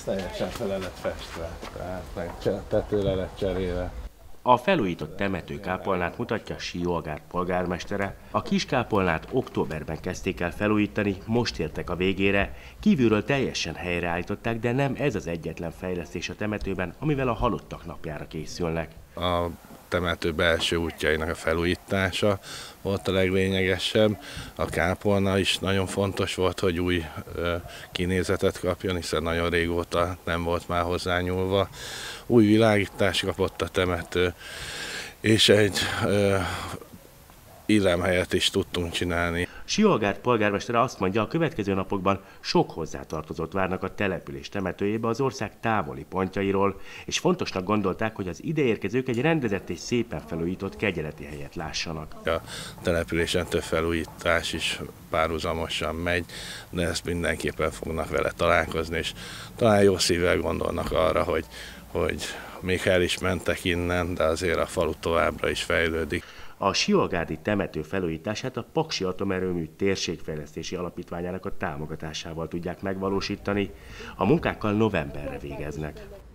ez teljesen fel lett festve, tehát meg tető le lett cserélve. A felújított temetőkápolnát mutatja Siógár polgármestere. A kiskápolnát októberben kezdték el felújítani, most értek a végére. Kívülről teljesen helyreállították, de nem ez az egyetlen fejlesztés a temetőben, amivel a halottak napjára készülnek. A temető belső útjainak a felújítása volt a leglényegesebb. A kápolna is nagyon fontos volt, hogy új kinézetet kapjon, hiszen nagyon régóta nem volt már hozzányúlva. Új világítást kapott a temető, és egy illemhelyet is tudtunk csinálni. Siógár polgármestere azt mondja, a következő napokban sok hozzátartozót várnak a település temetőjébe az ország távoli pontjairól, és fontosnak gondolták, hogy az ideérkezők egy rendezett és szépen felújított kegyeleti helyet lássanak. A településen több felújítás is párhuzamosan megy, de ezt mindenképpen fognak vele találkozni, és talán jó szívvel gondolnak arra, hogy még el is mentek innen, de azért a falu továbbra is fejlődik. A siógárdi temető felújítását a Paksi Atomerőmű Térségfejlesztési Alapítványának a támogatásával tudják megvalósítani. A munkákkal novemberre végeznek.